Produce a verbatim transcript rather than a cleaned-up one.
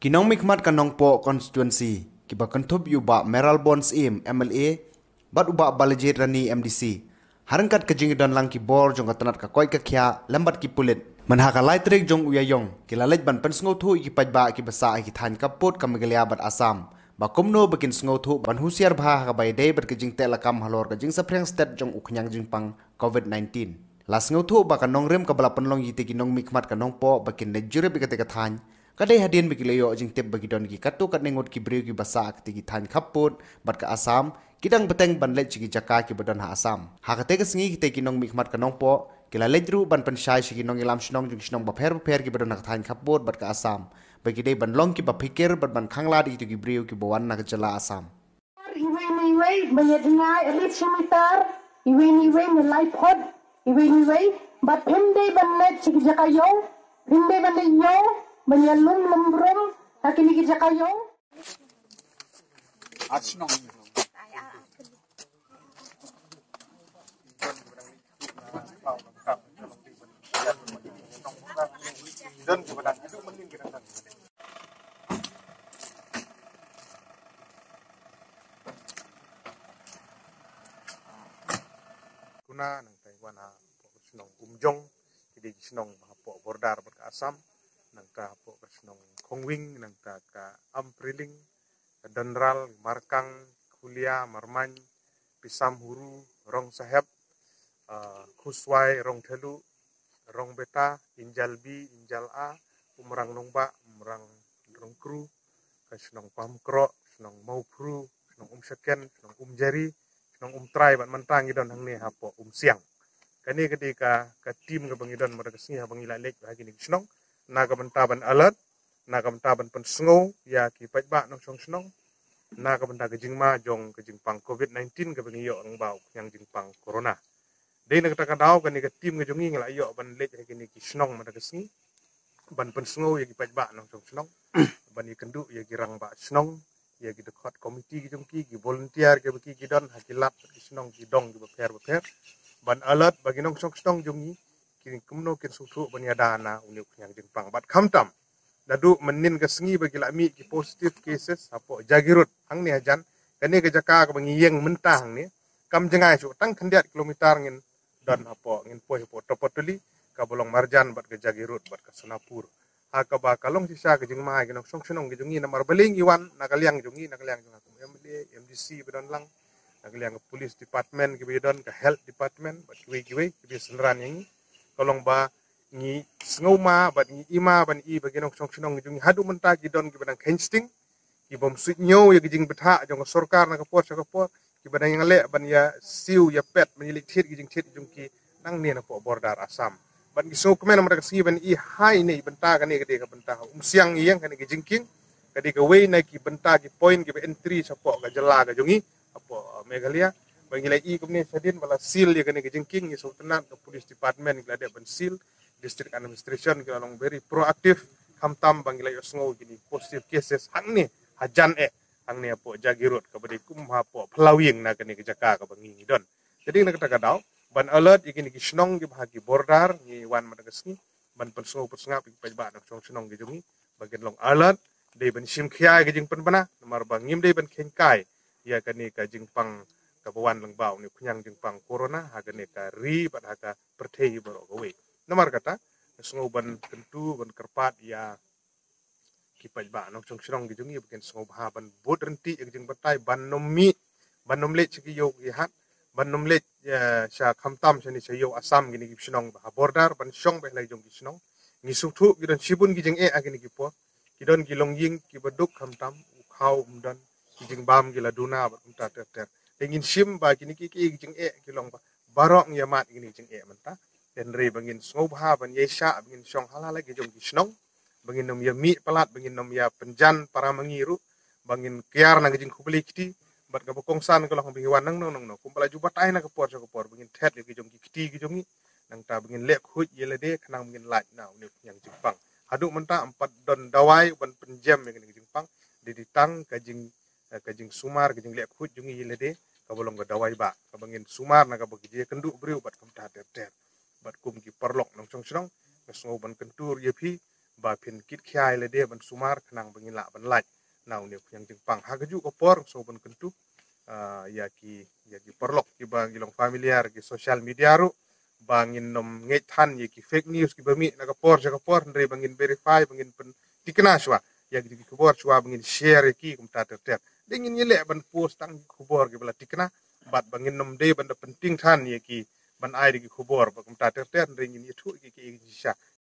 Kinong mikmat kanong po constituency kiba kentup yuba Meral Bonds im M L A bat uba balajit rani M D C harangkat kejing dan lang ki bor jong katanat ka koi ka kya lambat ki pulit manhaka laitrik jong uyayong kilalaj ban pensngo thu ki pajba ki basa ki than kaput kamagalya bat Asam ba kumno bakin sngo thu ban husiar bha ka bai dei bat kejing telakam halor ka jing sapreng state jong uknyang jing pang COVID nineteen las ngau thu ba kanong rem ka bala penlong yite kinong mikmat kanong po bakin nejure bi ka than kadai hadian bagi leyo jing tip bagi don ki katu kat nengot ki briu ki basa akti ki than khaput bat ka Asam kidang beteng ban lej ki jaka ki badon ha Asam ha kate ka sngi ki kinong mikmat kanong po kila lejru ban pensyai si kinong ilam snong jing snong ba pher pher ki badon ha than khaput bat ka Asam bagi dei ban long ki ba pikir bat ban khangla di ki briu ki bawan na jala Asam iwe iwe menyedngai elit simitar iwe iwe melai pod iwe iwe bat pende ban lej ki jaka yo pende ban yo menyalum lembrum hakini ki jakayo Asnong dan kebetulan itu mending kita kan guna nang Taiwan ha Asnong umjong jadi Asnong po bordar ber Asam nangka po kasnong kongwing nangka ka ampriling denral markang kuliah marman pisam huru rong saheb uh, kuswai rong telu rong beta injal bi injal a umrang nongba umrang rong kru kasnong pamkro kasnong maupru kasnong umseken kasnong umjari kasnong umtrai ban mentang idon hangni hapo umsiang kani ketika ka tim ka bangidon mereka sini bangila lek bagi ni kasnong naga bentaban alert naga bentaban pensngo ya ki pajba nong song snong naga benta kejingma jong kejingpang COVID nineteen ke bengiyo ng bau yang jingpang corona dei nang taka daw kani ka tim ke jongi ngala yo ban lej kini ki snong mata kesni ban pensngo ya ki pajba nong song snong ban i kendu ya ki rang ba snong ya ki dekot komiti ki jongki ki volunteer ke beki ki don hakilat ki snong ki dong ki beper beper ban alert bagi nong song snong jongi kini kumno kin sutu banyadana uniuk yang jengpang bat kamtam dadu menin ke sengi bagi lami ki positive cases apo jagirut hang ni ajan kani ke jaka ke bangiyeng mentah hang ni kam jengai su tang kendiat kilometer ngin dan apo ngin poi apo topotuli ka bolong marjan bat ke jagirut bat ke Sonapur ha ka ba kalong sisa ke jengma ke nok song senong ke jungi namar beling iwan nakaliang jungi nakaliang jung aku M D M D C bedon lang nakaliang ke police department ke bedon ke health department bat kiwe kiwe ke senran yang kolong ba ngi snoma bat ngi ima ban i baginong song sinong jung hadu menta ki don ki badang kensting ki bom suit nyo ya gijing betha jong sarkar na kapor sa kapor ki badang yang le ban ya siu ya pet menyilik thit gijing thit jung ki nang ne na po bordar Asam ban ki so kemen mereka si ban i hai nei benta kan ni kade ka benta um siang yang kan gijing king kade ka we na ki benta ki point ki entry sa po ka jala ka jungi apo Meghalaya bangilai i kumne sadin bala seal ya kene jengking ni sultanat ke police department glade ban seal district administration ke long very proactive kamtam bangilai osngo gini positive cases hang ni hajan e hang ni apo jagirut ke bade kum hapo plawing na kene jaka ka bangi don jadi nak kata kadau ban alert igini ki snong ki bahagi bordar ni wan madagasni ban pensngo persngap ki pajba nak song snong ki jungi bagian long alert de ban sim khia ki jing penbana mar bangim de ban khengkai ya kani ka jingpang kabawan lengbau ni kunyang jingpang corona hagane ka ri bat haga pertei baro gawe nomor kata sngo ban kentu ban kerpat ya kipaj ba nong song srong gi jungi bukan sngo ba ban bot renti eg jing batai ban nomi ban nomle chigi yo gi hat ban nomle ya sha khamtam chani chayo Asam gini gi snong ba bordar ban shong ba lai jong gi snong ni suthu gi don sibun gi jing e agini gi po gi don gi longying ki baduk khamtam khau umdan gi jing bam gi laduna ba umta ter ter ingin sim ba kini kiki jeng e kilong ba barok ya mat gini jeng e menta den re bangin sngau ba ban yesha bangin song halala ge jong gisnong bangin nom ya mi pelat bangin nom ya penjan para mengiru bangin kiar na jeng kubli kiti bat ga bokong san kolong bingi wanang nong nong kumpala juba tai na kapor sa kapor bangin tet ge jong kiti ge jongi nang ta bangin lek huj yele de kanang bangin laj na uni yang jengpang hadu menta empat don dawai ban penjam yang ge jengpang di ditang ka jeng ka jeng sumar ge jeng lek huj jongi yele de kabolong ga dawai ba kabangin sumar na kabagi je kendu briu bat kam ta ter ter bat kum ki perlok nong song song ngasngo ban kentur yepi ba pin kit khyai le de ban sumar khnang bangin la ban laj naw ne yang jing pang hagaju ko por so ban kentu ya ki ya ki perlok ki bang ilong familiar ki social media ru bangin nom nge than ye ki fake news ki bami na ka por ja ka por ndre bangin verify bangin pen tikna shwa ya ki ki por shwa bangin share ki kum ta ter ter dingin yele ban post tang ku por ki bala tikna bat bangin nom de ban da penting than ye ki ban ai ki ku por ba kum ta ter ter ndre ngin yitu ki ki sha